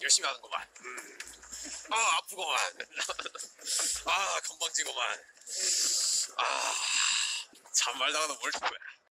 열심히 하는구만. 아, 아프구만. 아, 건방지구만. 아, 잔말 나가는 뭘 줄 거야.